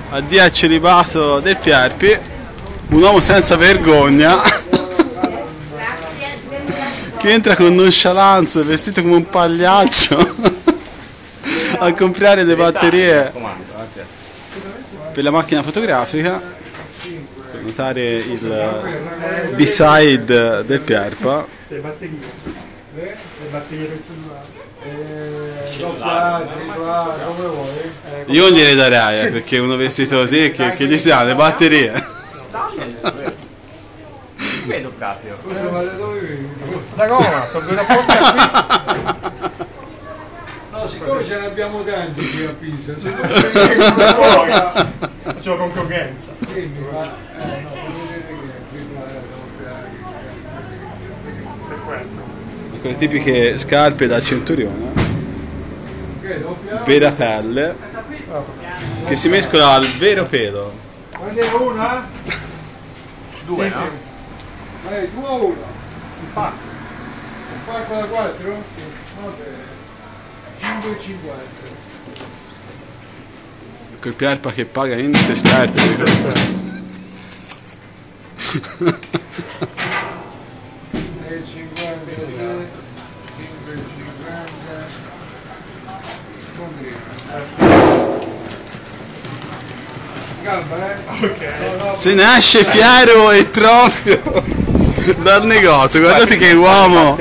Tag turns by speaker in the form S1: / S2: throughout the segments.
S1: Addio al celibato del Pierpi, un uomo senza vergogna che entra con nonchalance vestito come un pagliaccio a comprare le batterie per la macchina fotografica, per notare il B-side del Pierpa.
S2: Le batterie del cellulare. Come vuoi?
S1: Io non gliele darei, perché uno vestito così che gli si ha le batterie.
S3: Vedo proprio.
S2: Da Roma, sono venuto apposta qui. No, siccome ce ne abbiamo tanti qui a Pisa,
S3: faccio concorrenza.
S2: Per questo.
S1: Quelle tipiche scarpe da centurione, vera pelle, che si mescola al vero pelo.
S2: Prendevo una?
S3: Due,
S2: Sì,
S3: no?
S2: sì. Tu una? Un pacco. Un pacco da 4? Sì. Vabbè. 5,50.
S1: Quel Pierpa che paga in sesterzi. Se ne esce fiero e trofeo dal negozio, guardate che uomo.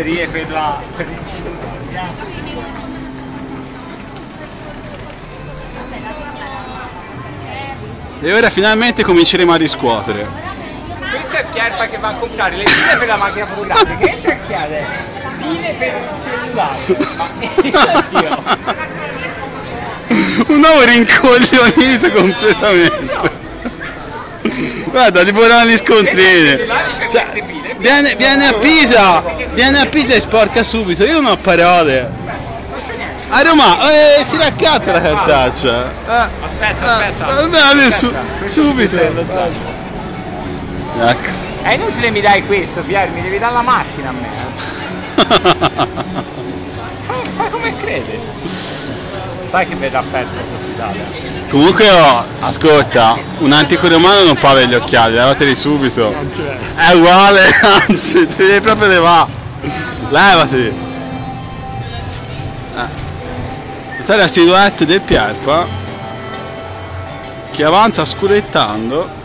S1: E ora finalmente cominceremo a riscuotere.
S3: Questo è Pierpa che va a comprare le pile per la macchina fotografica. Che entra a chiedere pile per il cellulare. Ma Dio.
S1: Un uomo rincoglionito completamente. Guarda, tipo gli scontrini. Cioè, viene a Pisa e sporca subito. Io non ho parole. A Roma si raccatta la cartaccia.
S3: Aspetta.
S1: Adesso, subito. Ecco.
S3: È inutile mi dai questo, Pier, mi devi dare la macchina a me. Fai come credi. Sai che verrà perso questa Italia.
S1: Comunque ascolta, un antico romano non può avere gli occhiali, levateli subito. È uguale, anzi, te li devi proprio levare. Levateli. Questa è la silhouette del Pierpa che avanza scurettando